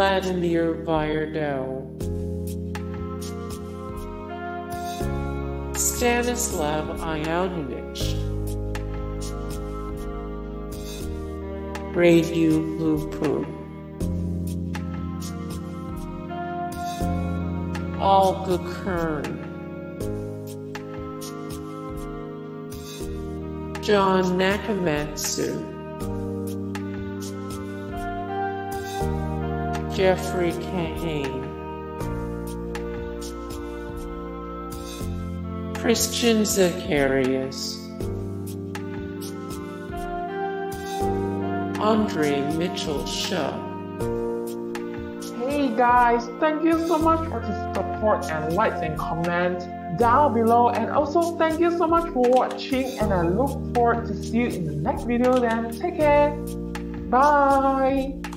Vladimir Viardot, Stanislav Ionovich, Radu Lupu, Olga Kern, John Nakamatsu, Jeffrey Kahane, Christian Zacharias, Andre Mitchell-Shaw. Hey guys, thank you so much for the support and likes and comments down below, and also thank you so much for watching, and I look forward to see you in the next video. Then take care, bye.